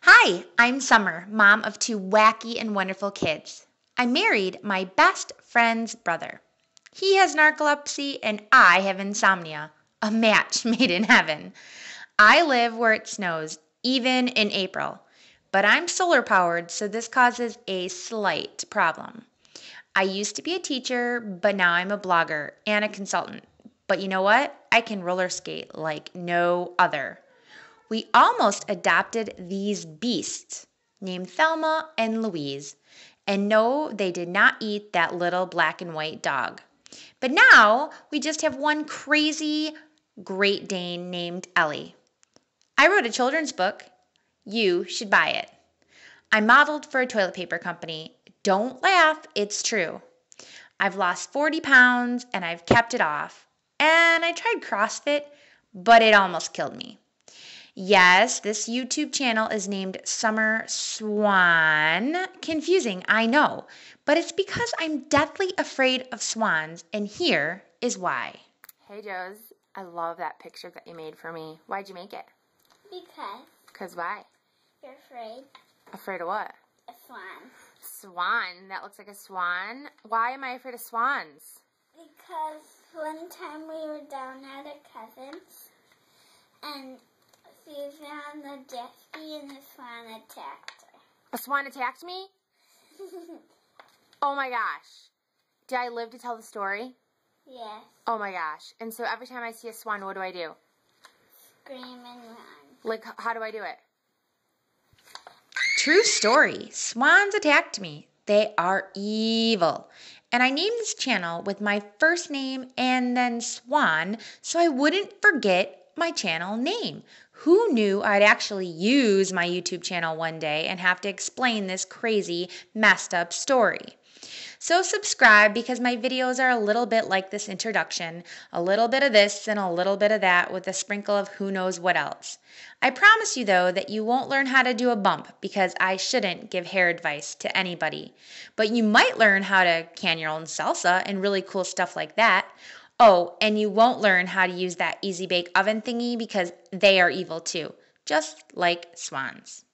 Hi, I'm Summer, mom of two wacky and wonderful kids. I married my best friend's brother. He has narcolepsy and I have insomnia, a match made in heaven. I live where it snows, even in April, but I'm solar powered, so this causes a slight problem. I used to be a teacher, but now I'm a blogger and a consultant. But you know what? I can roller skate like no other. We almost adopted these beasts named Thelma and Louise. And no, they did not eat that little black and white dog. But now we just have one crazy Great Dane named Ellie. I wrote a children's book. You should buy it. I modeled for a toilet paper company. Don't laugh, it's true. I've lost 40 pounds and I've kept it off. And I tried CrossFit, but it almost killed me. Yes, this YouTube channel is named Summer Swan. Confusing, I know, but it's because I'm deathly afraid of swans, and here is why. Hey, Joes. I love that picture that you made for me. Why'd you make it? Because. Because why? You're afraid. Afraid of what? A swan. Swan? That looks like a swan? Why am I afraid of swans? Because one time we were down at a cousin's, and she found the jet ski and the swan attacked her. A swan attacked me? Oh my gosh. Did I live to tell the story? Yes. Oh my gosh. And so every time I see a swan, what do I do? Scream and run. Like, how do I do it? True story. Swans attacked me. They are evil. And I named this channel with my first name and then Swan so I wouldn't forget my channel name. Who knew I'd actually use my YouTube channel one day and have to explain this crazy, messed up story? So subscribe because my videos are a little bit like this introduction, a little bit of this and a little bit of that with a sprinkle of who knows what else. I promise you though that you won't learn how to do a bump because I shouldn't give hair advice to anybody. But you might learn how to can your own salsa and really cool stuff like that. Oh, and you won't learn how to use that Easy Bake Oven thingy because they are evil too, just like swans.